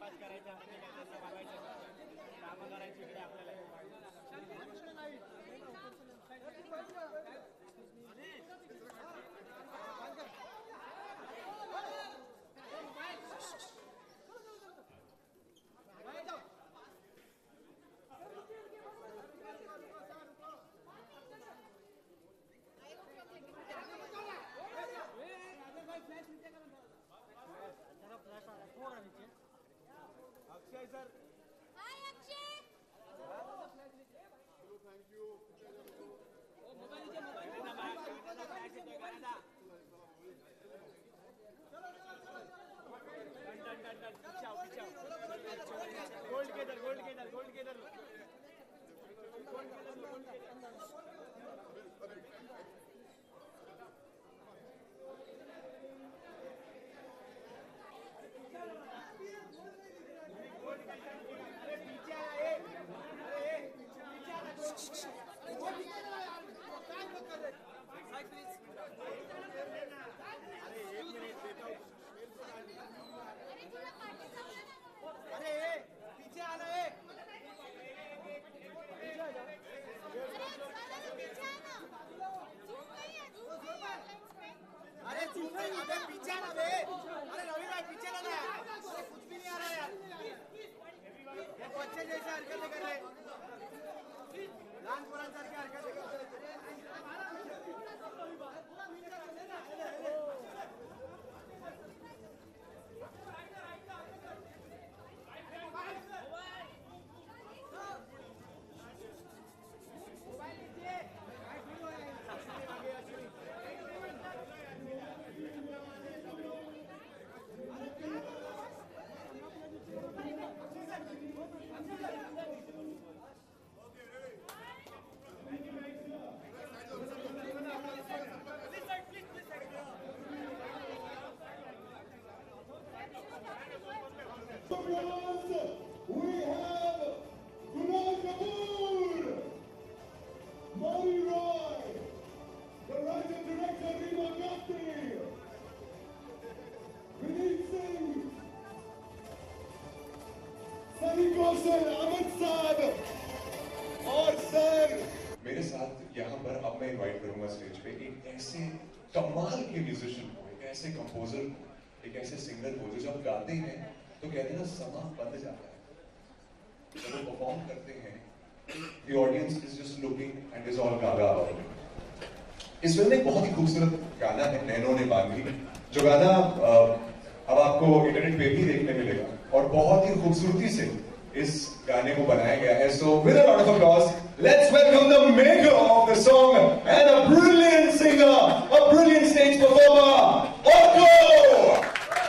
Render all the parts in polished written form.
Timepass करायचा म्हणजे काय तसं वागायचं कामं करायची इकडे आपल्याला Akshay sir. Hi Akshay. Thank you. Oh, mobile लीजिए mobile. Done. पीछे आओ. Gold के इधर. We have Kunal Kapoor, Mouni, the writer director Rima Gapti, Vineet Singh, Sunny Kaushal, Amit Saab, और सर मेरे साथ यहाँ पर अब मैं इनवाइट करूँगा स्टेज पे एक ऐसे कमाल के म्यूजिशियन को, एक ऐसे कंपोजर को, एक ऐसे सिंगर को जो जब गाते हैं तो कहते हैं ना समा बंद जाता है जब वो परफॉर्म करते हैं the audience is just looking and is all gaga about it। इस फिल्म में एक बहुत ही खूबसूरत गाना है नैनो ने बांधी, जो गाना अब आपको इंटरनेट पे भी देखने मिलेगा और बहुत ही खूबसूरती से इस गाने को बनाया गया है। So with a round of applause, let's welcome the maker of the song and a brilliant singer, a brilliant stage performer, Akshay!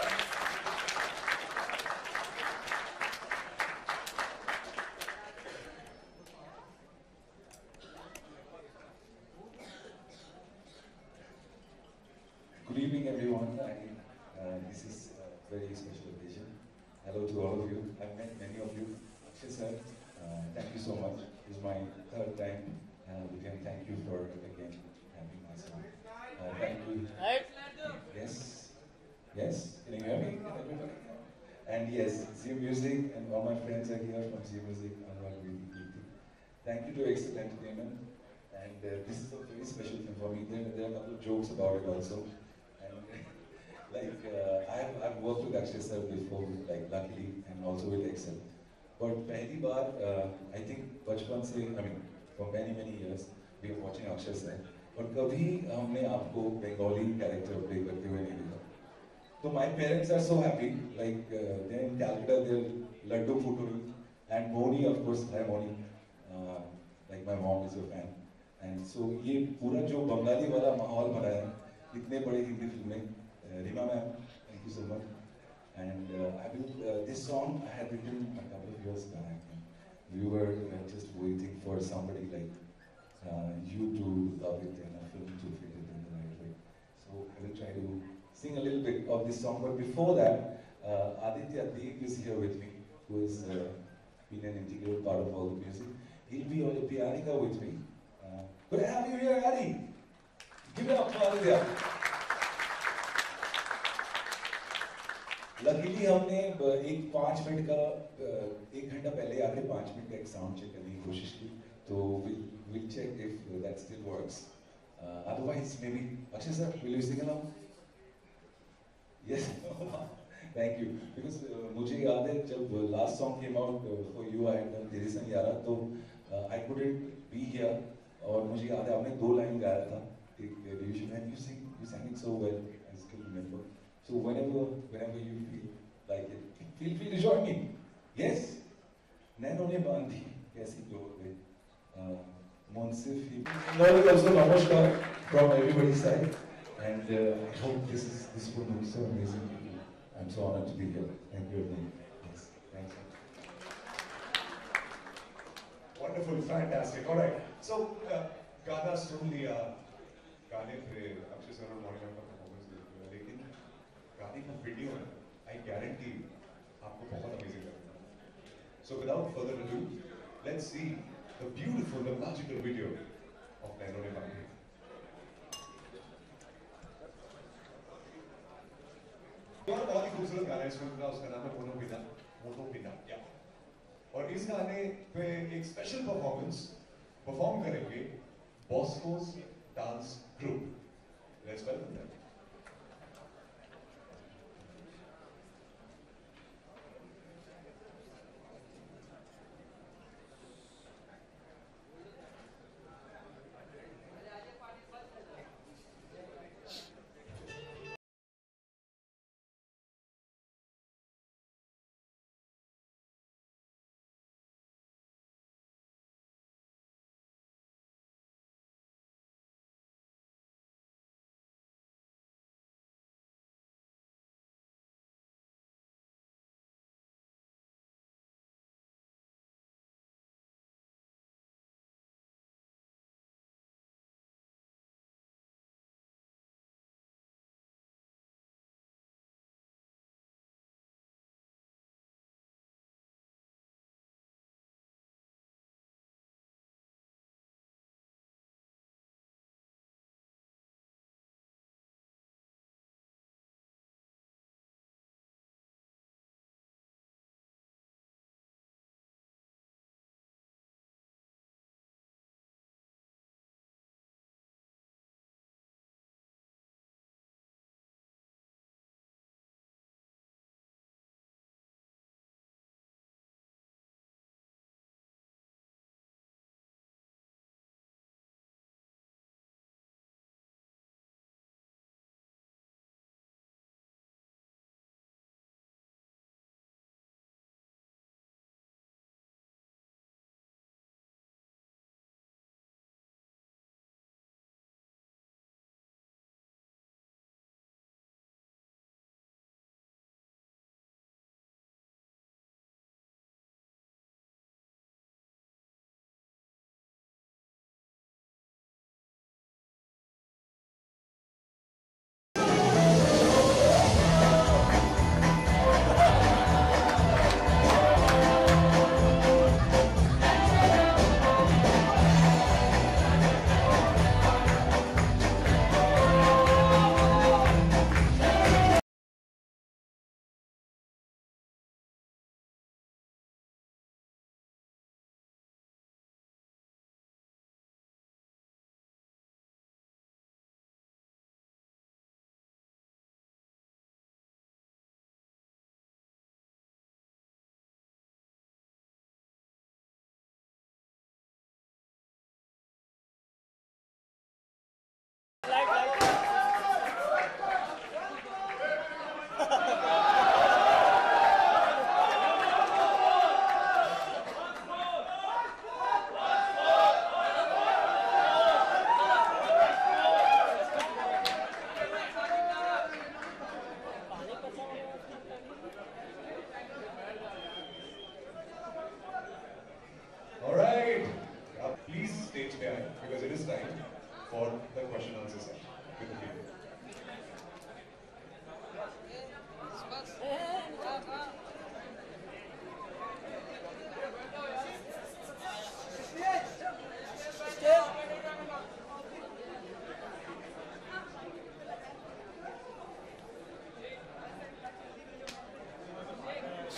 Good evening, everyone. This is a very special occasion. Hello to all of you. I've met many of you. Akshay sir, thank you so much. This is my third time with him. Thank you for again having my son. Thank you. Yes. Yes. Can you hear me? And yes, Z Music and all my friends are here from Z Music. Thank you to Excel Entertainment. And this is a very special thing for me. There are a couple of jokes about it also. And I've worked with Akshay sir before, like luckily, and also with Excel. But पहली बार, I think बचपन से, I mean, for many years, we are watching Akshay sir. और कभी हमने आपको Bengali character play करते हुए नहीं देखा. So my parents are so happy. Like they're in Calcutta, they're Laddu Futuru, and Mouni, of course, hi Mouni. Like my mom is a fan. And so ये पूरा जो बंगाली वाला माहौल बना है, इतने बड़े हिंदी फिल्में, Rima ma'am, thank you so much. And this song I had written a couple of years back. We were just waiting for somebody like you to love it and a film to fit it in the right way. So I will try to sing a little bit of this song. But before that, Aditya Deep is here with me, who has been an integral part of all the music. He'll be on the piano with me. Good to have you here, Adi. Give it up for Aditya. Luckily हमने एक 5 minute का 1 घंटा पहले आके 5 minute का एक sound check करने की कोशिश की, तो we'll check if that still works. Otherwise maybe Akshay sir, will you sing along? Yes. Thank you. Because मुझे याद है जब last song came out for you, I had done तेरे संग यारा, तो I couldn't be here, और मुझे याद है आपने 2 लाइन गाया था एक डिवीजन में, you sang it so well, I still remember. So whenever you feel like it, feel free to join me. Yes. नैनों ने बांधी कैसी डोर में, Monsif. Kunal also namaskar from everybody's side, and I hope this will be so amazing. I'm so honored to be here. Thank you again. Yes. Thanks. Wonderful, fantastic. All right. So, गाना सुन लिया, गाने पे Akshay sir और Mauni ma'am का performance देख लिया, लेकिन गाने का वीडियो है, I guarantee आपको बहुत अमेजिंग लगेगा. So, without further ado, let's see the beautiful, the magical video of नैनों ने बांधी. और बहुत ही खूबसूरत गाना है इस फिल्म का, उसका नाम है मोनो पिता, या. और इस गाने पे एक स्पेशल परफॉर्म करेंगे Bosco's dance group. Let's welcome them.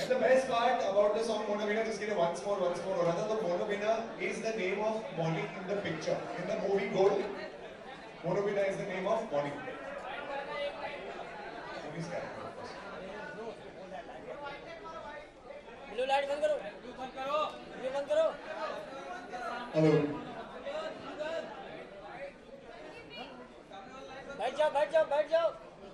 the best part about the song Mouni जिसके लिए once more हो रहा था, तो Mouni is the name of Mouni in the picture. In the movie Gold, Mouni is the name of Mouni. Movie's character. Blue light बंद करो, blue बंद करो। हेलो। बैठ जाओ, बैठ जाओ, बैठ जाओ।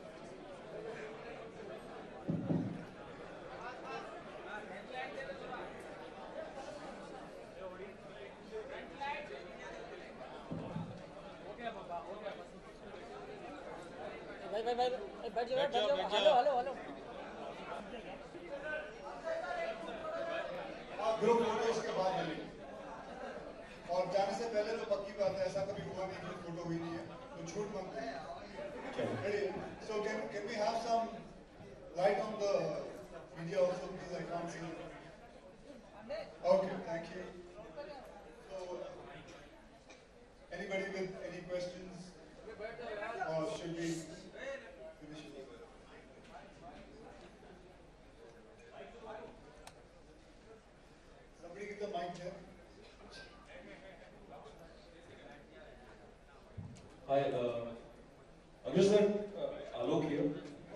भाई बैठ जाओ, बैठ जाओ। Hello hello hello. Group photo उसके बाद मिलेगी और जाने से पहले तो पक्की बात है, ऐसा कभी हुआ नहीं कि फोटो हुई नहीं है, तो झूठ मत बोलो। So can we have some light on the video also because I can't see. Okay, thank you. So anybody with any questions or should we finish it? Somebody get the mic there. Hi, Akshay sir, Alok here.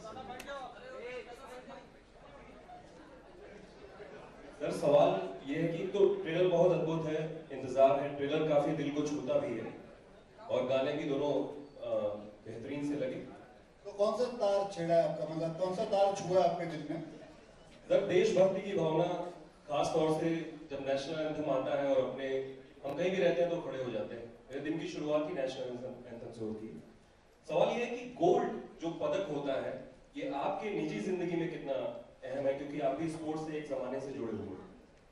Sir सवाल ये है कि तो trailer बहुत अद्भुत है, इंतजार है, ट्रेलर काफी दिल को छूता भी है और गाने भी दोनों बेहतरीन से लगे। तो कौन सा तार छेड़ा है आपका, मतलब कौन सा तार छुआ है आपके दिल में? सर देशभक्ति की भावना, खास तौर से जब नेशनल एंथम आता है और अपने हम कहीं भी रहते हैं तो खड़े हो जाते हैं। मेरे दिन की शुरुआत ही नेशनल एंथम से होती है। सवाल ये है कि गोल्ड जो पदक होता है ये आपके निजी जिंदगी में कितना अहम है, क्योंकि आप भी स्पोर्ट्स से एक जमाने से जुड़े हुए हैं।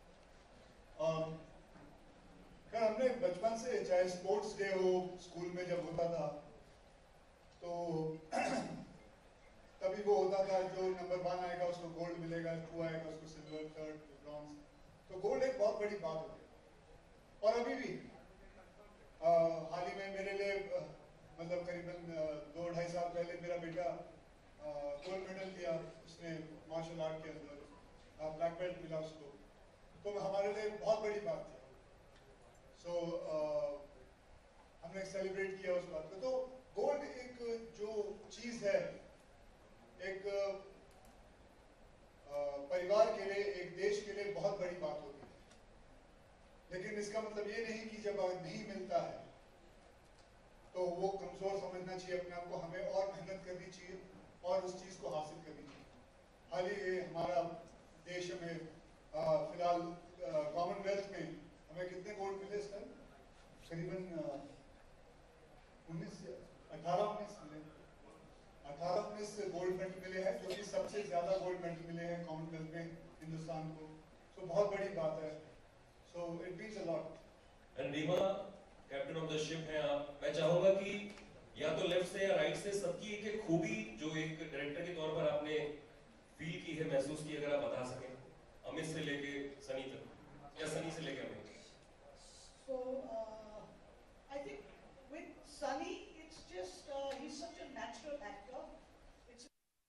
हमने बचपन से, चाहे स्पोर्ट्स डे हो स्कूल में जब होता था तो तभी वो होता था जो नंबर 1 आएगा उसको गोल्ड मिलेगा, 2 आएगा उसको सिल्वर, 3rd ब्रॉन्ज। तो गोल्ड एक बहुत बड़ी बात होती है और अभी भी हाल ही में मेरे लिए मतलब करीबन 2-2.5 साल पहले मेरा बेटा गोल्ड मेडल लिया, उसने मार्शल आर्ट के अंदर ब्लैक बेल्ट मिला उसको, तो हमारे लिए बहुत बड़ी बात थी। सो हमने सेलिब्रेट किया उस बात को। तो गोल्ड एक जो चीज है, एक परिवार के लिए, एक देश के लिए बहुत बड़ी बात होती है, लेकिन इसका मतलब ये नहीं कि जब नहीं मिलता है तो वो कमजोर समझना चाहिए अपने आप को। हमें और मेहनत करनी चाहिए और उस चीज को हासिल करनी चाहिए। हाल ही हमारा देश में फिलहाल कॉमनवेल्थ में हमें कितने गोल्ड मिले इस टाइम? करीबन 18-19 मिले। 18-19 गोल्ड मेडल मिले हैं, जो कि सबसे ज्यादा गोल्ड मेडल मिले हैं कॉमनवेल्थ में हिंदुस्तान को। तो बहुत बड़ी बात है। So it means a lot. And Reema captain of the ship हैं आप, मैं चाहूंगा कि या तो लेफ्ट से या राइट से सबकी एक एक खूबी जो एक डायरेक्टर के तौर पर आपने फील की है, महसूस की, अगर आप बता सकें, अमित से लेके सनी तक या सनी से लेके Amit. So I think with Sunny, it's just he's such a natural actor. It's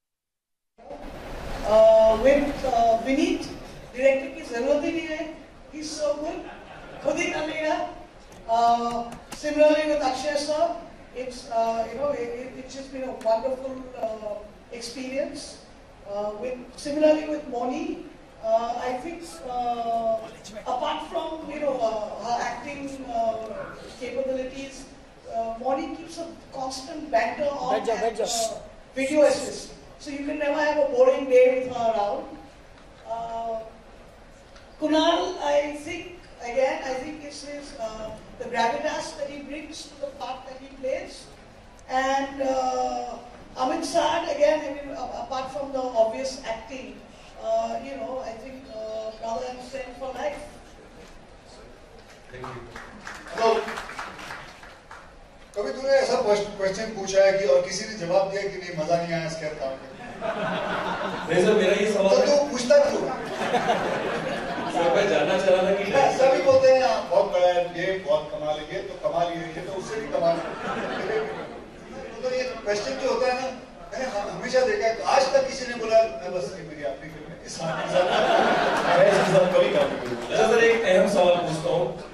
with Vineet, director की जरूरत ही नहीं है. He's so good. खुद ही कर लेगा. Similarly with Akshay sir, it's it's just been a wonderful experience. Similarly with Mouni, I think apart from her acting capabilities, Mouni keeps a constant banter on video assist. So you can never have a boring day with her around. Kunal, I think it's his the gravitas that he brings to the part that he plays, and Amit Sad again. I mean, apart from the obvious acting, I think brother and friend for life. Thank you. तो कभी तूने ऐसा question पूछा है कि और किसी ने जवाब दिया कि नहीं मजा नहीं आया इसके काम में? नहीं सर, मेरा ये सवाल तो तू पूछता क्यों? सर मैं जानना चाह रहा था कि सभी बोलते हैं बहुत बड़ा है ये, बहुत कमाल है ये, तो कमाल ये तो उससे भी कमाल है। तो ये क्वेश्चन जो होता है ना, मैंने हमेशा देखा है, आज तक किसी ने बोला मैं बस ये मेरी अपनी फिल्म है, इस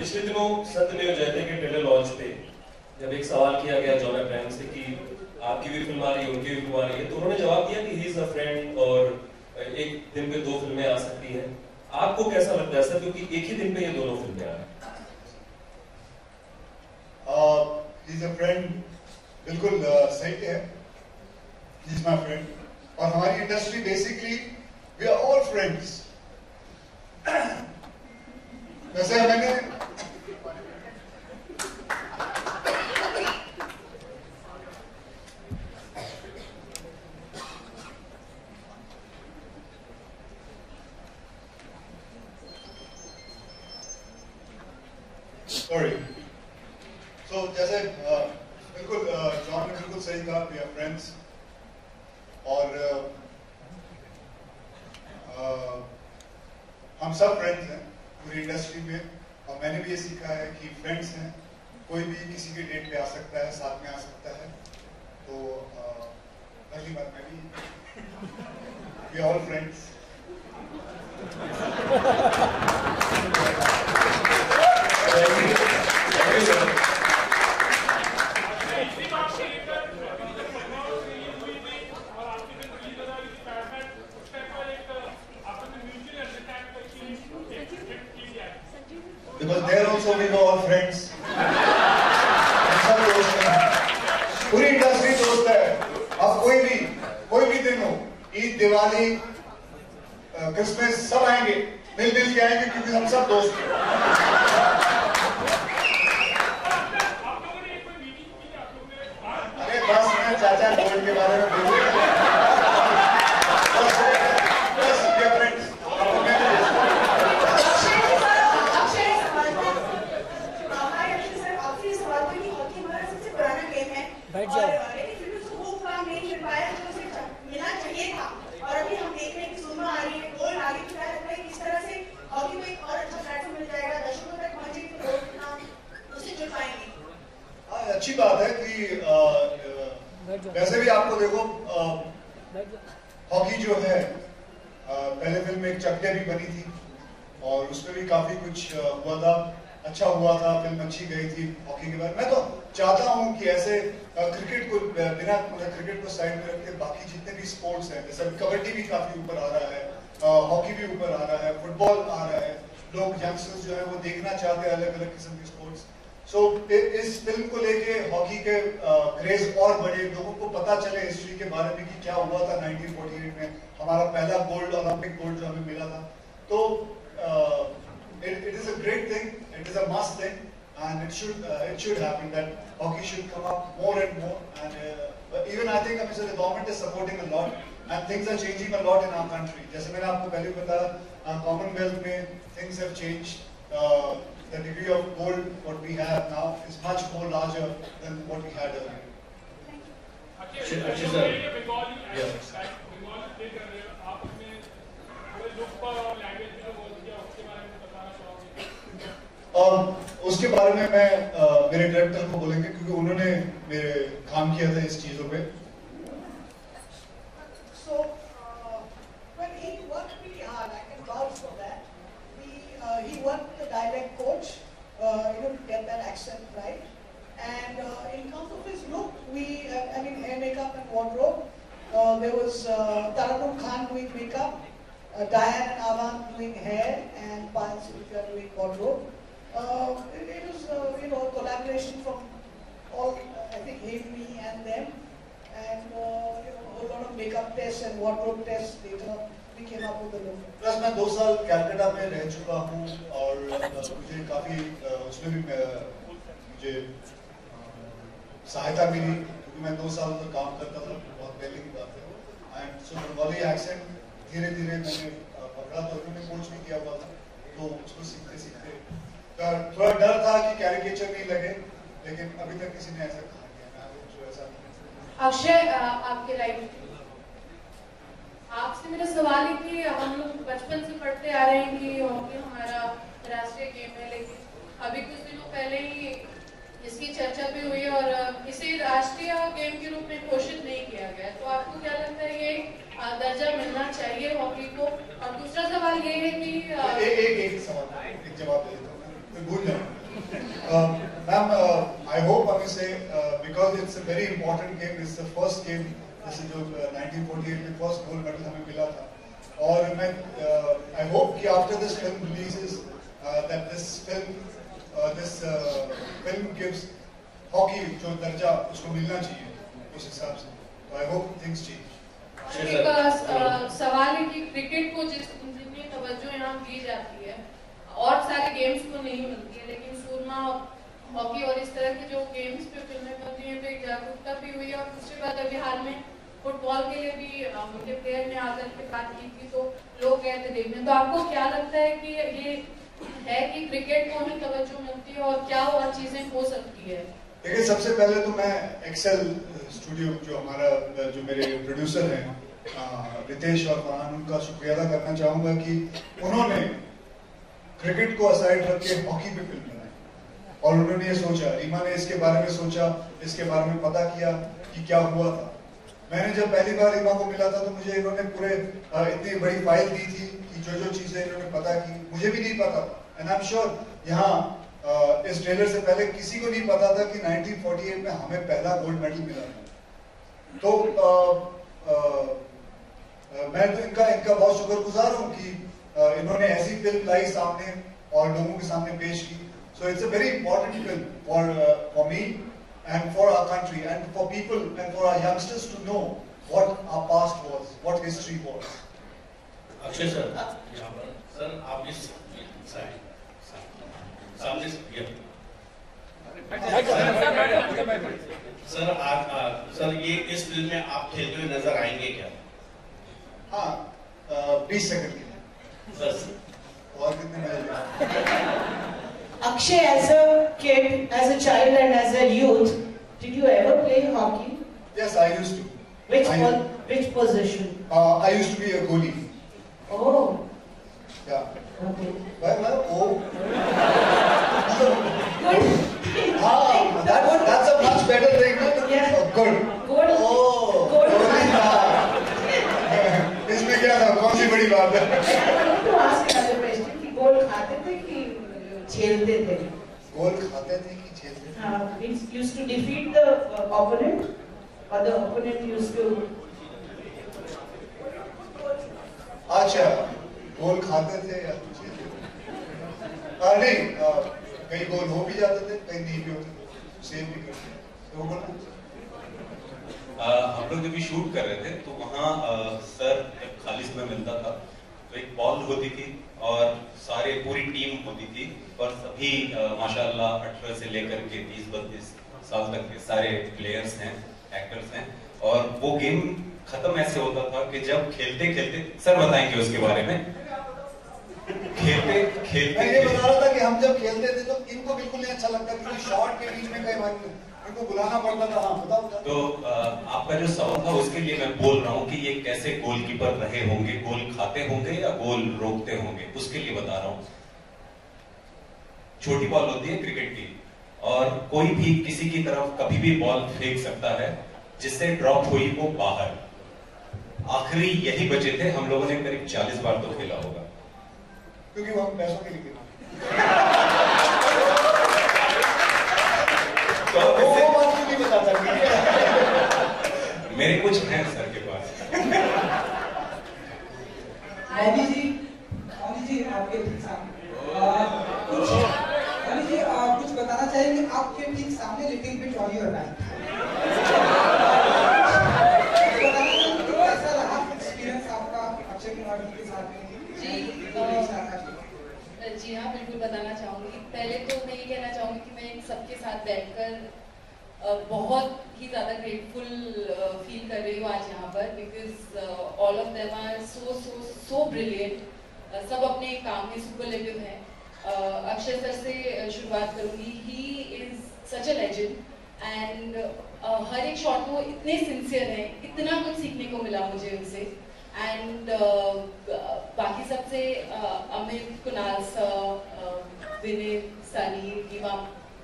पिछले दिनों सत्यमेव जयते के ट्रेलर लॉन्च पे जब एक सवाल किया गया जॉन अब्राहम से कि आपकी भी फिल्म आ रही है, उनकी भी फिल्म आ रही है, तो उन्होंने जवाब दिया कि ही इज अ फ्रेंड और एक दिन पे 2 फिल्में आ सकती हैं। आपको कैसा लगता है सर, क्योंकि एक ही दिन पे ये दोनों फिल्में आ रही हैं? ही इज अ फ्रेंड, बिल्कुल सही है, ही इज माय फ्रेंड। और हमारी industry basically we are all friends. वैसे मैंने सॉरी, तो जैसे बिल्कुल जॉन ने बिल्कुल सही कहा, वी आर फ्रेंड्स। और हम सब फ्रेंड्स हैं पूरी इंडस्ट्री में, और मैंने भी ये सीखा है कि फ्रेंड्स हैं, कोई भी किसी के डेट पे आ सकता है, साथ में आ सकता है। तो पहली बात मैं भी, we are all friends. Because there also we were all friends. सब दोस्त हैं, पूरी इंडस्ट्री दोस्त है। अब कोई भी दिन हो, ईद, दिवाली, क्रिसमस, सब आएंगे, मिल के आएंगे, क्योंकि हम सब दोस्त हैं। अरे बस मैं चाचा गोल्ड के बारे में बोलूँगा। अच्छी बात है कि वैसे भी आपको देखो, हॉकी जो है, पहले फिल्म में एक चकते भी बनी थी और उसमें भी काफी कुछ हुआ था, अच्छा हुआ था, फिल्म अच्छी गई थी हॉकी के बारे में। मैं तो चाहता हूं कि ऐसे क्रिकेट को बिना क्रिकेट को साइड में रख के बाकी जितने भी स्पोर्ट्स हैं, जैसे कबड्डी भी काफी ऊपर आ रहा है, हॉकी भी ऊपर आ रहा है, फुटबॉल आ रहा है, लोग यंगस्टर्स जो है वो देखना चाहते हैं अलग अलग किस्म के स्पोर्ट्स। सो इस फिल्म को लेके हॉकी के क्रेज और बढ़े, लोगों को पता चले हिस्ट्री के बारे में कि क्या हुआ था 1948 में, हमारा पहला गोल्ड, ओलंपिक गोल्ड जो हमें मिला था। तो it is a great thing, it is a must thing, and it should happen that hockey should come up more and more. And even I think the government is supporting a lot, and things are changing a lot in our country. जैसे मैंने आपको पहले बताया, Commonwealth में things have changed. The degree of gold what we have now is much more larger than what we had earlier. Akshay sir, उसके बारे में मैं मेरे डायरेक्टर को बोलेंगे, क्योंकि उन्होंने मेरे काम किया था इस चीजों पे। So when he worked really hard, I can vouch for that. He worked with a dialect coach, to get that accent right. And in terms of his look, hair, makeup, and wardrobe. There was Taranum Khan doing makeup, Diane and Avan doing hair, and Payal Silvia doing wardrobe. It was, a collaboration from all, I think, him, me, and them, and a lot of makeup tests and wardrobe tests later. We came up with the look. Plus मैं 2 साल कलकत्ता में रह चुका हूँ और मुझे काफी उसमें भी मुझे सहायता मिली, क्योंकि मैं 2 साल तक काम करता था, बहुत पहले की बात है। एंड सो बंगाली एक्सेंट धीरे धीरे मैंने पकड़ा, तो उन्होंने कोच भी किया हुआ था, तो उसको सीखते सीखते थोड़ा डर था कि कैरिकेचर नहीं लगे, लेकिन अभी तक किसी ने ऐसा कहा नहीं, ऐसा नहीं। अक्षय, आपके लाइफ आपसे मेरा सवाल है कि हम लोग बचपन से पढ़ते आ रहे हैं कि हॉकी हमारा राष्ट्रीय गेम है, लेकिन अभी कुछ दिनों पहले ही इसकी चर्चा भी हुई और इसे राष्ट्रीय गेम के रूप में घोषित नहीं किया गया। तो आपको क्या लगता है ये दर्जा मिलना चाहिए हॉकी को? और दूसरा सवाल ये है कि एक सवाल, एक जवाब दे देता हूँ। भूल जाओ। Ma'am, I hope I may say because it's a very important game. It's the first game. जैसे जो 1948 में फर्स्ट गोल्ड मेडल हमें मिला था, और मैं I hope कि after this film releases that this film gives hockey जो दर्जा उसको मिलना चाहिए उस हिसाब से। तो I hope things change. एक सवाल है कि क्रिकेट को जितनी तवज्जो यहाँ दी जाती है और सारे गेम्स को नहीं मिलती है, लेकिन सूरमा हॉकी और इस तरह के जो गेम्स पे फिल्में बन रही हैं तो एक जागरूकता भी हुई है। और दूसरी बात, अभी हाल में फुटबॉल के लिए भी उनके प्लेयर ने आकर के बात की थी तो लोग गए थे देखने। तो आपको क्या लगता है कि ये है कि क्रिकेट को ही तवज्जो मिलती है और क्या और चीजें हो सकती है? देखिए, सबसे पहले तो मैं एक्सेल स्टूडियो जो हमारा जो मेरे प्रोड्यूसर हैं रितेश और फरहान, उनका शुक्रिया अदा करना चाहूँगा कि उन्होंने क्रिकेट को असाइड रख के हॉकी पे फिल्म बनाई और उन्होंने ये सोचा, रीमा ने इसके बारे में सोचा, इसके बारे में पता किया कि क्या हुआ था। मैंने जब पहली बार रीमा को मिला था तो मुझे इन्होंने पूरे इतनी बड़ी फाइल दी थी कि जो चीजें इन्होंने पता की मुझे भी नहीं पता था। एंड आई एम श्योर यहाँ इस ट्रेलर से पहले किसी को नहीं पता था कि 1948 में हमें पहला गोल्ड मेडल मिला था। तो मैं तो इनका बहुत शुक्रगुजार हूँ कि इन्होंने ऐसी फिल्म लाई सामने और लोगों के सामने पेश की। So it's a very important film for me and for our country and for people and for our youngsters to know what our past was, what history was. Akshay sir, sir आप इस सामने सर ये इस film में आप खेलते हुए नजर आएंगे क्या? हाँ, 20 सेकंड के लिए। सर और कितने minute? Akshay, as a kid, as a child and as a youth, did you ever play hockey? Yes, I used to. Which position? I used to be a goalie. Oh. Yeah. Okay. Oh. Good. That's a much better thing. Yeah. Good. Good. Oh. Good. इसमें क्या था? कौन सी बड़ी बात है? I want to ask another question. कि गोल खाते थे कि खेलते थे? गोल खाते थे कि खेलते थे? It used to defeat the opponent, or the opponent used to. अच्छा, गोल खाते थे या खेलते थे? नहीं, कई गोल हो भी जाते थे, कई नहीं भी होते थे, सेव भी करते थे। तो बोलना। हम लोग जब भी शूट कर रहे थे तो वहाँ सर जब खाली समय मिलता था तो एक बॉल होती थी और पूरी टीम होती थी और सभी माशाल्लाह 18 से लेकर के 30-32 साल तक के सारे प्लेयर्स हैं, एक्टर्स हैं। और वो गेम खत्म ऐसे होता था कि जब खेलते खेलते, सर बताएंगे उसके बारे में, खेलते मैं ये बता रहा था कि हम जब खेलते थे तो इनको बिल्कुल नहीं अच्छा लगता क्योंकि शॉट के बीच में कई इनको बुलाना पड़ता था। हाँ, बताओ। तो आपका जो सवाल था उसके लिए मैं बोल रहा हूँ कि ये कैसे गोलकीपर रहे होंगे, गोल खाते होंगे या गोल रोकते होंगे, उसके लिए बता रहा हूँ। छोटी बॉल होती है क्रिकेट की और कोई भी किसी की तरफ कभी भी बॉल फेंक सकता है, जिससे ड्रॉप हुई वो बाहर। आखिरी यही बचे थे, हम लोगों ने करीब 40 बार तो खेला होगा क्योंकि वो हम पैसों के लिए तो वो बात नहीं बता सकती। मेरे कुछ हैं सर के पास। मौनी जी आपके ठीक सामने कुछ बताना चाहेंगे? आपके ठीक सामने little bit on your right. कैसा रहा एक्सपीरियंस आपका अक्षय कुमार जी के साथ में? जी हाँ, बिल्कुल बताना चाहूँगी। पहले तो मैं ये कहना चाहूँगी कि मैं इन सबके साथ बैठकर बहुत ही ज़्यादा ग्रेटफुल फील कर रही हूँ आज यहाँ पर, because all of them are so brilliant. सब अपने काम में सुपरलेटिव हैं। अक्षय सर से शुरुआत करूँगी। He is such a legend and हर एक शॉट में वो इतने सिंसियर हैं, इतना कुछ सीखने को मिला मुझे उनसे। एंड बाकी सबसे अमित, कुणाल सर, विनय, सनी, रीमा,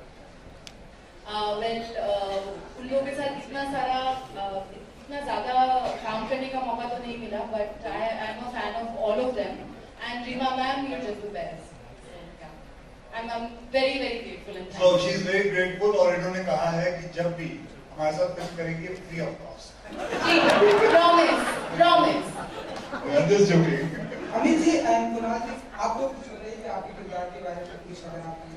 उन लोगों के साथ इतना ज़्यादा काम करने का मौका तो नहीं मिला, but I am a fan of all of them and Reema ma'am, you are just the best. I'm very grateful and So she is very grateful और इन्होंने कहा है कि जब भी हमारे साथ फिल्म करेंगे free of cost. promise. I'm just joking. Amit ji and Kunal ji, आप लोग कुछ बताइए कि आपके किरदार के बारे में कुछ अगर आप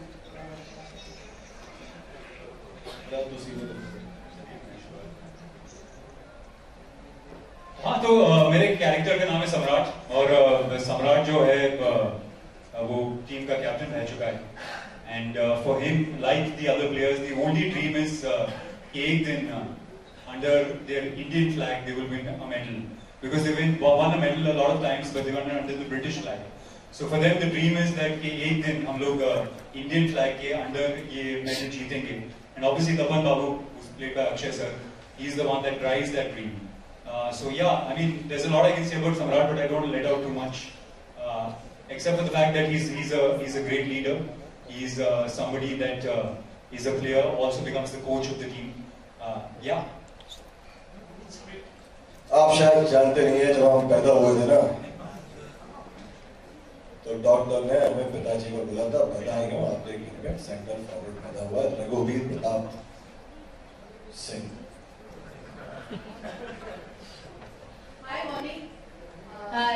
हाँ, तो मेरे कैरेक्टर का नाम है सम्राट और सम्राट जो है वो टीम का कैप्टन रह चुका है and for him like the other players the only dream is एक दिन under their Indian flag they will win a medal because they won a medal a lot of times but they won under the British flag. So for them the dream is that कि एक दिन हम लोग Indian flag के under ये medal जीतेंगे and obviously Tapan Babu who's played by Akshay sir, he's the one that drives that dream. So yeah, I mean, there's a lot I can say about Samrat, but I don't want to let out too much. Except for the fact that he's a great leader. He's somebody that is a player, also becomes the coach of the team. Yeah. आप शायद जानते नहीं है, जब हम पैदा हुए थे ना, तो डॉक्टर ने हमें पिताजी को बोला था, बताएंगे आपके घर में सेंटर फॉरवर्ड पैदा हुआ रघुवीर Pratap Singh. Hi Mouni. Hi.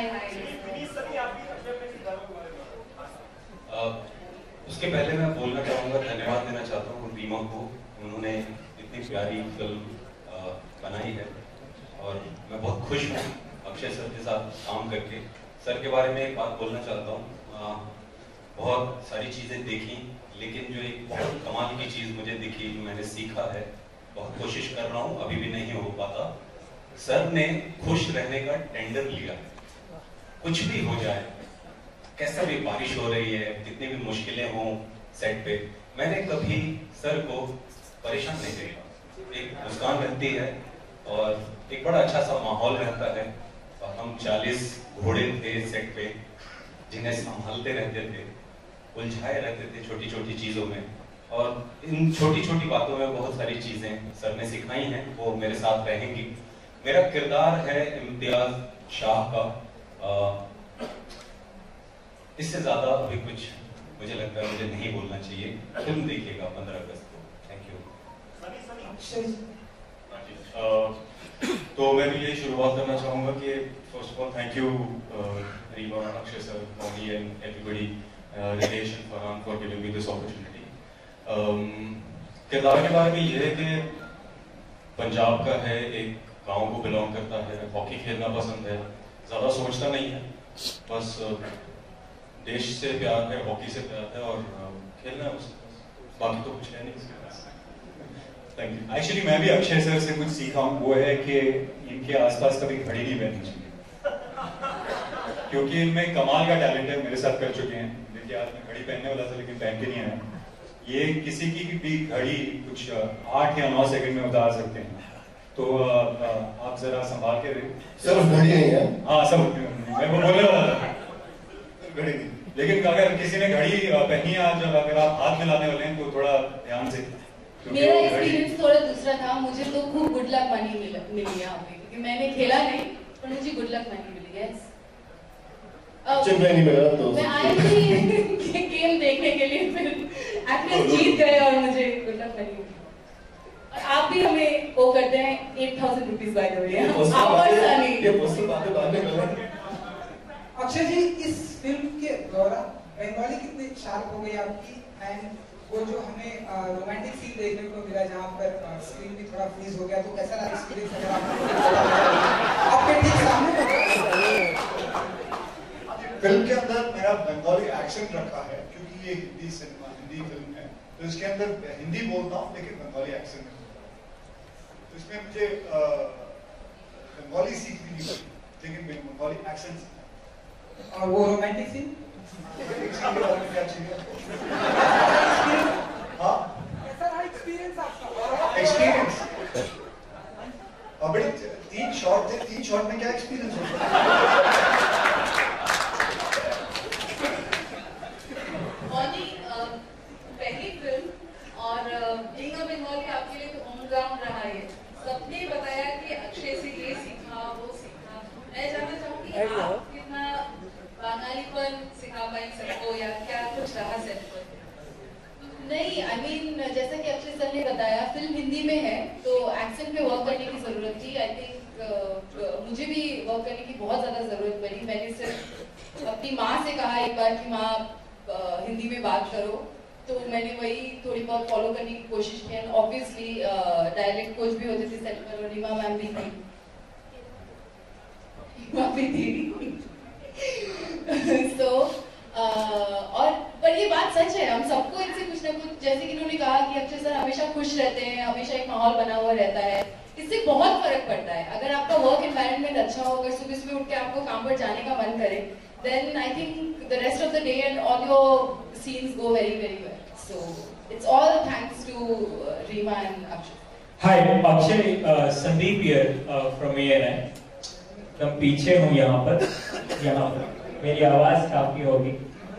उसके पहले मैं बोलना चाहूँगा, धन्यवाद देना चाहता हूँ रीमा को. उन्होंने इतनी प्यारी फिल्म बनाई है और मैं बहुत खुश हूँ अक्षय सर के साथ काम करके. सर के बारे में एक बात बोलना चाहता हूँ. बहुत सारी चीज़ें देखी, लेकिन जो एक बहुत कमाल की चीज़ मुझे दिखी, मैंने सीखा है, बहुत कोशिश कर रहा हूँ, अभी भी नहीं हो पाता. सर ने खुश रहने का टेंडर लिया. कुछ भी हो जाए, कैसा भी बारिश हो रही है, कितनी भी मुश्किलें हों सेट पे, मैंने कभी सर को परेशान नहीं देखा. एक मुस्कान रहती है और एक बड़ा अच्छा सा माहौल रहता है. और हम 40 घोड़े थे सेट पे जिन्हें संभालते रहते थे, उलझाए रहते थे छोटी छोटी चीज़ों में. और इन छोटी छोटी बातों में बहुत सारी चीज़ें सर ने सिखाई हैं, वो मेरे साथ रहेंगी. मेरा किरदार है इम्तियाज शाह का. इससे ज्यादा अभी कुछ मुझे लगता है मुझे नहीं बोलना चाहिए. फिल्म देखिएगा 15 अगस्त को. Thank you. तो मैं भी यही शुरुआत करना चाहूँगा कि first of all thank you Reema, Akshay sir, Mouni and everybody, Ritesh and Farhan for giving me this opportunity. किरदार के बारे में ये है कि पंजाब का है, एक गांव को बिलोंग करता है, हॉकी खेलना पसंद है, ज़्यादा सोचता नहीं है, बस देश से प्यार है, हॉकी से प्यार है और खेलना है बस. बाकी तो कुछ है नहीं. Thank you. एक्चुअली मैं भी अक्षय सर से कुछ सीखा हूँ, वो है कि इनके आसपास कभी घड़ी नहीं पहननी चाहिए, क्योंकि इनमें कमाल का टैलेंट है. मेरे साथ कर चुके हैं. देखिए आज मैं घड़ी पहनने वाला था लेकिन पहन के नहीं आया. ये किसी की भी घड़ी कुछ 8 या 9 सेकंड में उतार सकते हैं. तो आप जरा संभाल के रहिए. सिर्फ घड़ी नहीं है. हाँ, सब मैं वो बोलने वाला था, घड़ी नहीं. लेकिन अगर किसी ने घड़ी पहनी है आज, अगर आप हाथ मिलाने वाले हैं तो थोड़ा ध्यान से. मेरा एक्सपीरियंस थोड़ा दूसरा था. मुझे तो खूब गुड लक मनी मिली यहाँ पे, क्योंकि मैंने खेला नहीं, पर मुझे गुड लक मनी मिली. यस, नहीं मिला तो मैं आई थी गेम देखने के लिए, फिर एक्ट्रेस जीत गए और मुझे गुड लक मनी मिली. और आप भी हमें वो करते हैं 8,000 rupees by the way. Akshay ji, इस फिल्म के दौरान बंगाली कितने शार्प हो गई आपकी, एंड वो जो हमें रोमांटिक सीन देखने को मिला जहाँ पर स्क्रीन भी थोड़ा फ्रीज हो गया, तो कैसा रहा एक्सपीरियंस अगर आपके ठीक सामने? फिल्म के अंदर मेरा बंगाली एक्सेंट रखा है क्योंकि ये हिंदी सिनेमा, हिंदी फिल्म है, तो इसके अंदर हिंदी बोलता हूँ लेकिन बंगाली एक्सेंट है. तो इसमें मुझे बंगाली सीखनी नहीं पड़ी, लेकिन बंगाली एक्सेंट. और वो रोमांटिक सीन के बारे में क्या चाहिए? हाँ, कैसा रहा एक्सपीरियंस आपका? एक्सपीरियंस बड़े 3 शॉट थे, 3 शॉट में क्या एक्सपीरियंस होता? पहली फिल्म और बीइंग अ बंगाली आपके लिए तो होम ग्राउंड रहा है. सबने बताया कि अक्षय से ये सीखा, वो सीखा. मैं जानना चाहूँगी आप कितना बंगालीपन सिखा पाए सबको, या क्या कुछ रहा सेट पर? नहीं, I mean, जैसा कि अक्षय सर ने बताया, फिल्म हिंदी में है तो एक्सेंट पे वर्क करने की जरूरत थी। आई थिंक मुझे भी वर्क करने की बहुत ज्यादा जरूरत पड़ी। मैंने सिर्फ अपनी माँ से कहा एक बार कि माँ हिंदी में बात करो, तो मैंने वही थोड़ी बहुत फॉलो करने की कोशिश की। एंड ऑब्वियसली डायलेक्ट कोच भी होते थे सेट पर, रीमा मैम भी थी, so, और पर ये बात सच है, हम सबको इनसे कुछ ना कुछ, जैसे कि इन्होंने कहा कि अक्षय सर हमेशा खुश रहते हैं, हमेशा एक माहौल बना हुआ रहता है, इससे बहुत फर्क पड़ता है। अगर आपका वर्क एनवायरनमेंट अच्छा हो, अगर सुबह सुबह उठ के आपको काम पर जाने का मन करे, then I think the rest of the day and all your scenes go very very well. So it's all thanks to Reema and Akshay. Hi, Akshay, Sandeep here from ANI. मैं पीछे हूँ यहाँ पर मेरी आवाज काफी होगी।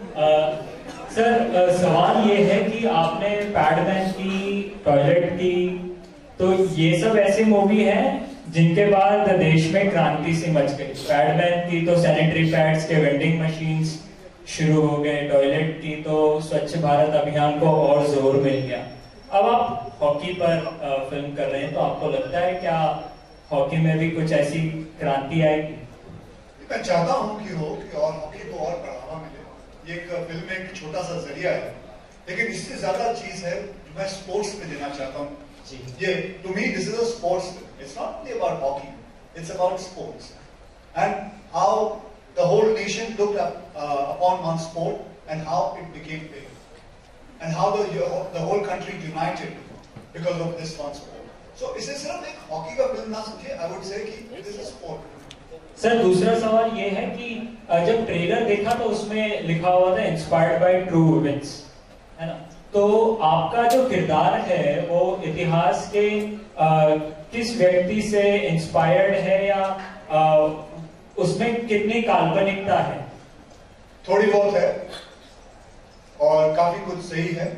सर, सवाल ये है कि आपने पैडमैन की, टॉयलेट की, तो ये सब ऐसे मूवी हैं जिनके बाद देश में क्रांति सी मच गई। पैडमैन की तो सैनिटरी पैड्स के वेंडिंग मशीन्स शुरू हो गए, टॉयलेट की तो स्वच्छ भारत अभियान को और जोर मिल गया। अब आप हॉकी पर फिल्म कर रहे हैं, तो आपको लगता है क्या हॉकी में भी कुछ ऐसी क्रांति आएगी? मैं चाहता हूं कि हो कि और हॉकी को और बढ़ावा मिले। ये एक फिल्म में एक छोटा सा जरिया है, लेकिन इससे ज्यादा चीज है जो मैं स्पोर्ट्स में देना चाहता हूँ। ये to me this is a sports film. It's not only about hockey, it's about sports and how the whole nation looked upon one sport and how it became big and how the whole country united because of this one sport. So, इसे सिर्फ एक hockey का film ना समझे, I would say कि it is a sport. Sir, दूसरा सवाल ये है कि जब ट्रेलर देखा तो उसमें लिखा हुआ था इंस्पायर्ड बाय ट्रू इवेंट्स, है ना? तो आपका जो किरदार है वो इतिहास के किस व्यक्ति से इंस्पायर्ड है या उसमें कितनी काल्पनिकता है? थोड़ी बहुत है और काफी कुछ सही है।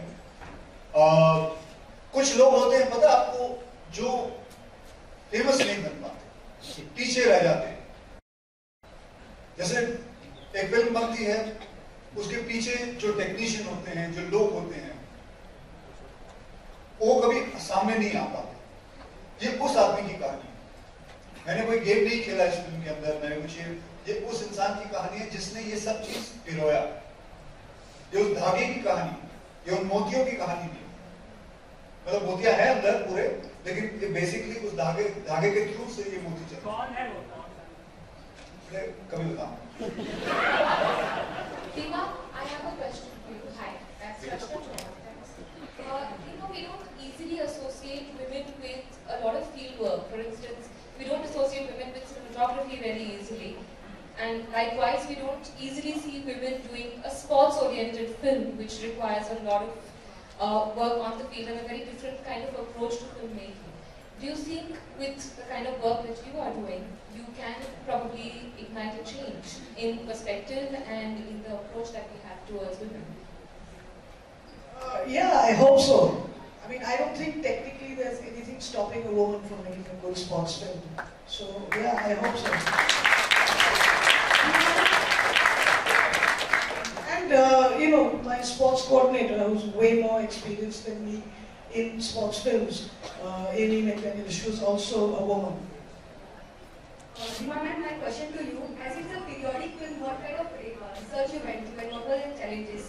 कुछ लोग होते हैं, पता आपको, जो फेमस नहीं बन पाते, पीछे रह जाते हैं। जैसे एक फिल्म बनती है, उसके पीछे जो टेक्नीशियन होते हैं, जो लोग होते हैं, वो कभी सामने नहीं आ पाते। ये उस आदमी की कहानी है। मैंने कोई गेम नहीं खेला इस फिल्म के अंदर, मैंने कुछ, ये उस इंसान की कहानी है जिसने ये सब चीज पिरोया। ये उस धागे की कहानी, ये उन मोतियों की कहानी नहीं। मतलब मोतियां हैं अंदर पूरे, लेकिन ये बेसिकली उस धागे के थ्रू से ये मोती चले। कौन है वो? कभी बताऊं। Reema, I have a question for you. Hi, that's Rashna. We don't easily associate women with a lot of field work. For instance, we don't associate women with cinematography very easily. And likewise, we don't easily see women doing a sports-oriented film, which requires a lot of work on the field and a very different kind of approach to filmmaking. Do you think with the kind of work that you are doing, you can probably ignite a change in perspective and in the approach that we have towards women? Yeah, I hope so. I mean, I don't think technically there's anything stopping a woman from making a good sports film. So, yeah, I hope so. And, my sports coordinator, who's way more experienced than me in sports films, Amy McDaniel, she was also a woman. Reema, my question to you, as it's a periodic film, what kind of research you went through and what were the challenges?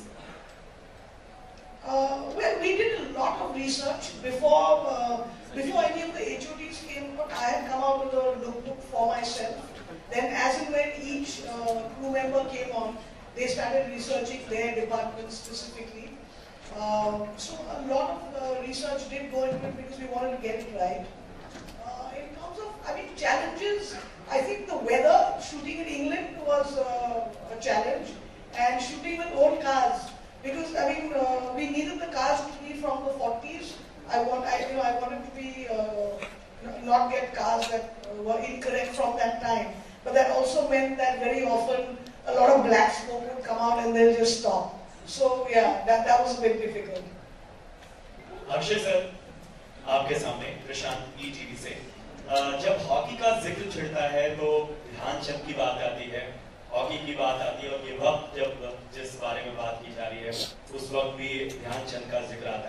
Well, we did a lot of research before any of the HODs came out. I had come out with a lookbook for myself. Then, as and when each crew member came on, they started researching their department specifically. So a lot of research did go into it because we wanted to get it right. In terms of, challenges, I think the weather, shooting in England was a challenge, and shooting with old cars. Because we needed the cars to be from the 40s. I wanted to be not get cars that were incorrect from that time. But that also meant that very often a lot of black smoke would come out and they'll just stop. So yeah, that was a bit difficult. Akshay sir, आपके सामने प्रशांत TV से जब hockey का जिक्र छिड़ता है तो ध्यानचंद की बात आती है, हॉकी की बात आती है, और ये वक्त जब जिस बारे में बात की जा रही है उस वक्त भी ध्यानचंद का जिक्र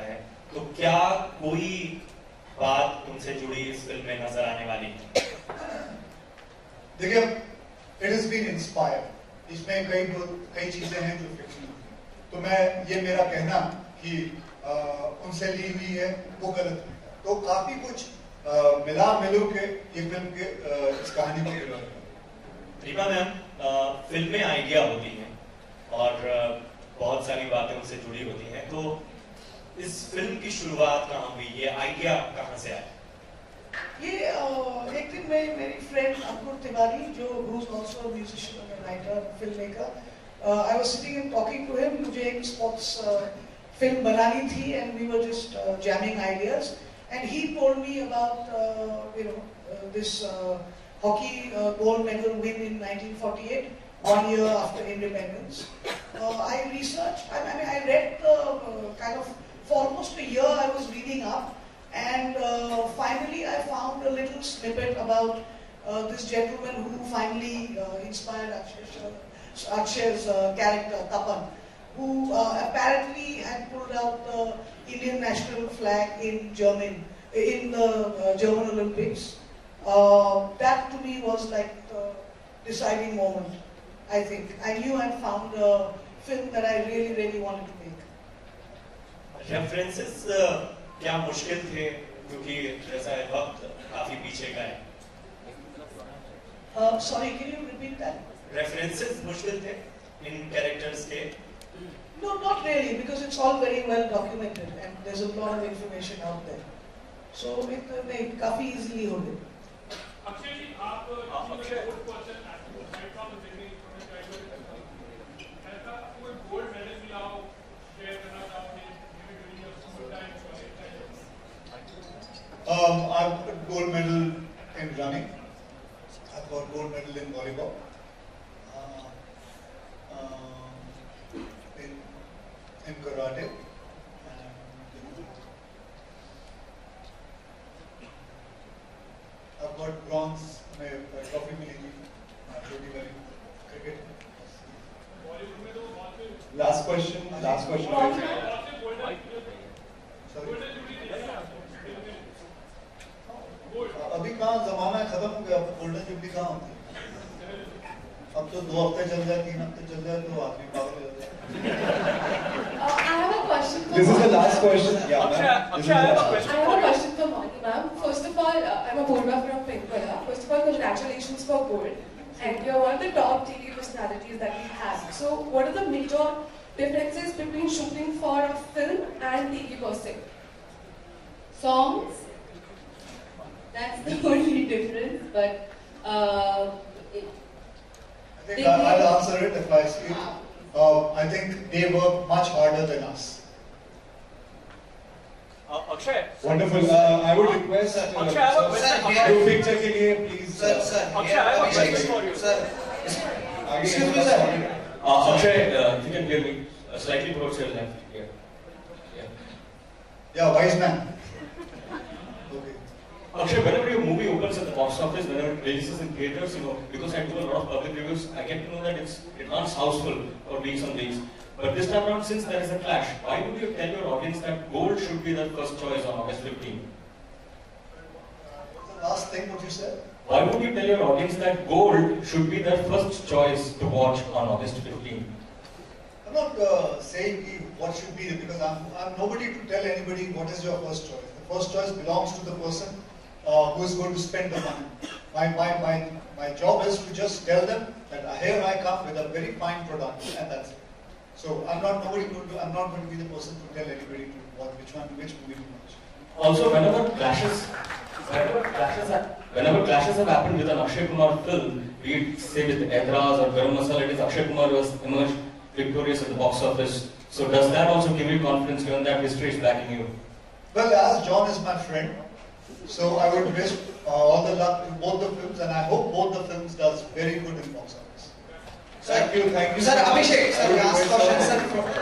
क्या कोई बात तुमसे जुड़ी इस फिल्म में नजर आने वाली है? देखिए, इट हैज बीन इंस्पायर्ड। इसमें कई चीजें हैं जो फिक्शनल हैं, तो मैं ये मेरा कहना कि उनसे ली हुई है वो गलत है। तो काफी कुछ मिला मिलू के ये फिल्म के इस कहानी को मिला। रीमा मैम, फिल्म में आइडिया होती है और बहुत सारी बातें उनसे जुड़ी होती हैं, तो इस फिल्म की शुरुआत कहाँ हुई? ये आइडिया कहाँ से आया? ये एक दिन में मेरी फ्रेंड अपूर तिवारी, जो who is also a musician and a writer, filmmaker, I was sitting and talking to him. मुझे एक स्पोर्ट्स फिल्म बनानी थी and we were just jamming ideas, and he told me about this hockey gold medal win in 1948, 1 year after independence. I researched, I read kind of for almost a year I was reading up, and finally I found a little snippet about this gentleman who finally inspired Akshay's character, Tapan, who apparently had pulled out the Indian national flag in the German Olympics. That to me was like the deciding moment. I think I knew I'd found a film that I really, really wanted to make. References क्या मुश्किल थे, क्योंकि जैसा है वक्त काफी पीछे का है? Sorry, can you repeat that? References मुश्किल थे इन कैरेक्टर्स के? No, not really, because it's all very well documented and there's a lot of information out there. So it काफी easily हो गया. अक्षय जी, आप gold person right from the beginning ऐसा कोई गोल्ड मेडल मिला हो शेयर करना चाहोगे? I've got gold medal in running. I've got gold medal in volleyball. In karate. I've got bronze trophy मिली थी छोटी वाली cricket. Last question. Sorry. अभी कहाँ जमाना खत्म हो गया, गोल्डन जुबली कहाँ होती है? अब तो 2 हफ्ते चल जाए, 3 हफ्ते चल जाए तो आदमी पागल हो जाता है। I have a question for This is the last question. Yeah, Akshay, ma'am. I have a question. I have a question for Mouni, ma'am. First of all, I'm a Purva from Pinkola. First of all, congratulations for gold. And you're one of the top TV personalities that we have. So, what are the major differences between shooting for a film and TV per se? Songs, that's the only difference, but I think I'll answer it if I see it. I think they work much harder than us. Akshay. Wonderful. I would request Akshay, I have a question. group picture के लिए please. Sir. Akshay, I have a question for you. Sir. Excuse me, sir. Akshay, if you can hear me, slightly towards your left. Yeah, wise man. Akshay, whenever your movie opens at the box office, whenever it releases in theaters, because I do a lot of public reviews, I get to know that it runs houseful for weeks on weeks. But this time around, since there is a clash, why would you tell your audience that gold should be their first choice on August 15? What's the last thing what you said? Why would you tell your audience that gold should be their first choice to watch on August 15? I'm not saying what should be, because I'm nobody to tell anybody what is your first choice. The first choice belongs to the person who is going to spend the money. My job is to just tell them that here I come with a very fine product, and that's it. So I'm not going to be the person to tell anybody to watch which movie to watch. Also, whenever clashes have happened with an Akshay Kumar film, be it say with Aitraz or Garam Masala, it is Akshay Kumar who has emerged victorious at the box office. So does that also give you confidence, given that history is backing you? Well, as John is my friend, so I would wish all the luck to both the films, and I hope both the films does very good in box office. Thank you. Sir, Abhishek, sir, last question, sir.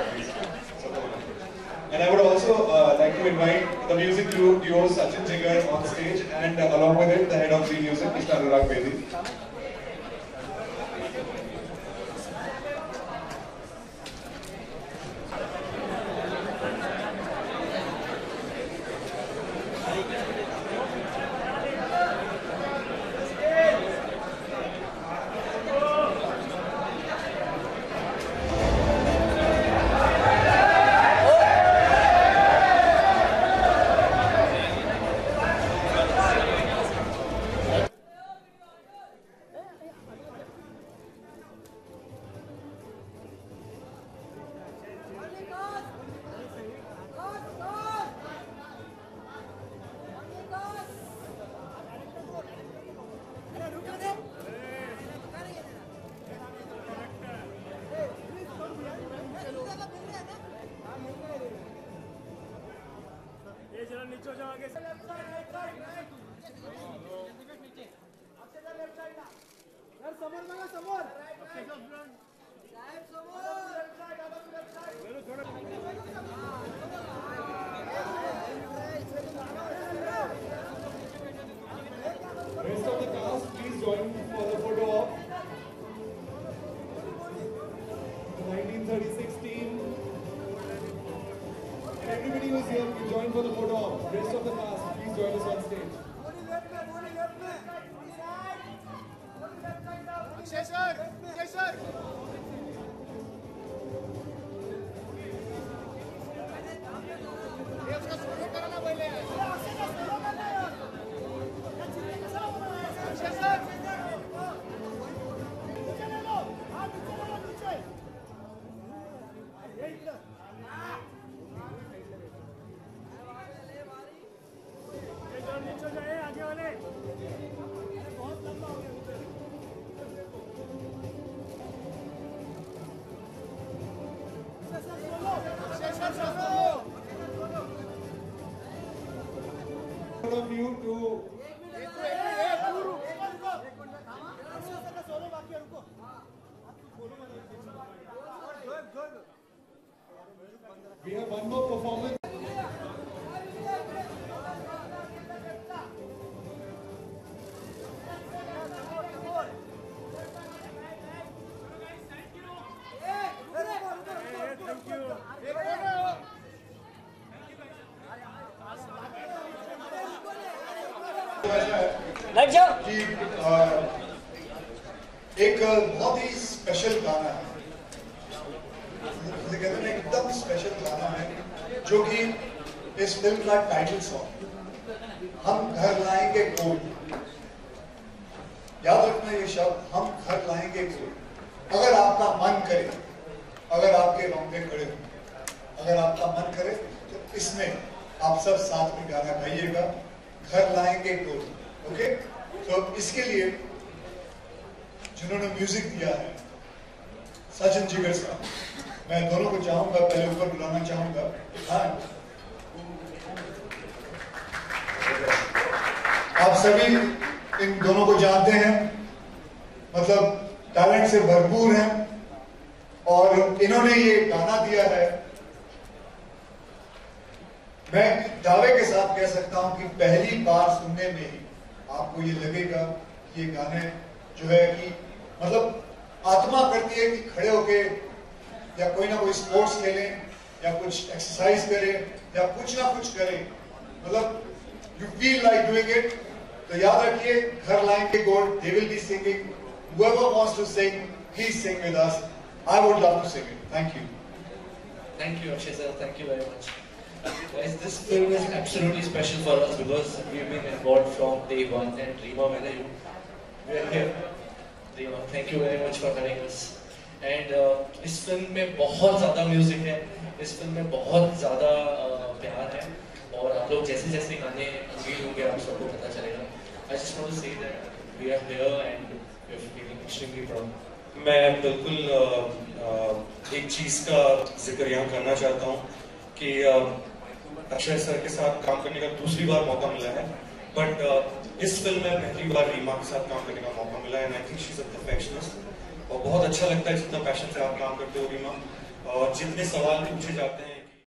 And I would also like to invite the music duo Sachin Jigar on stage, and along with it, the head of Zee Music, Mr. Anurag Bedi. नीचे जाओ आगे समोर बघा समोर Rest of the cast, please join for the photo op. The 1936 team. And everybody who is here, can join for the photo op. Rest of the cast, please join us on stage. Akshay sir, Akshay sir. ये उसका solo करना पहले है। अक्षय का solo करना है। Akshay sir. नीचे ले लो, हाँ नीचे ले लो नीचे। ये इधर। ये जो नीचे जाए आगे वाले। बहुत लंबा हो गया नीचे। All of you to we have one more performance. एक बहुत ही स्पेशल गाना है, कहते हैं एकदम स्पेशल गाना है, जो कि इस फिल्म का टाइटल सॉन्ग हम घर लाएंगे कोई। याद रखना ये शब्द, हम घर लाएंगे कोई। अगर आपका मन करे, अगर आपके रोंगटे खड़े हो, अगर आपका मन करे तो इसमें आप सब साथ में गाना गाइएगा, घर लाएंगे कोई। ओके, तो इसके लिए जिन्होंने म्यूजिक दिया है सचिन जिगर साहब, मैं दोनों को चाहूंगा पहले ऊपर बुलाना चाहूंगा। हाँ, आप सभी इन दोनों को जानते हैं, मतलब टैलेंट से भरपूर हैं, और इन्होंने ये गाना दिया है। मैं दावे के साथ कह सकता हूं कि पहली बार सुनने में ही आपको ये लगेगा कि ये गाने जो है कि मतलब आत्मा करती है कि खड़े होके या कोई ना कोई स्पोर्ट्स खेलें या कुछ एक्सरसाइज करें या कुछ ना कुछ करें, मतलब you feel like doing it. तो याद रखिए, घर लाएंगे gold, they will be singing, whoever wants to sing, please sing with us. I would love to sing it. Thank you. Thank you, Akshay sir. Thank you very much. Guys, this film is absolutely special for us because we've been involved from day one, and Rima, we are here. Rima, thank you very much for having us. And इस film में बहुत ज़्यादा music है, इस film में बहुत ज़्यादा प्यार है, और आप लोग जैसे जैसे गाने उम्मीद होंगे आप सबको पता चलेगा। I just want to say that we are here and we are feeling extremely proud. मैं बिल्कुल एक चीज़ का जिक्र यहाँ करना चाहता हूँ कि अक्षय सर के साथ काम करने का दूसरी बार मौका मिला है, बट इस फिल्म में पहली बार रीमा के साथ काम करने का मौका मिला है। And I think she is a perfectionist, और बहुत अच्छा लगता है जितना पैशन से आप काम करते हो रीमा, और जितने सवाल पूछे जाते हैं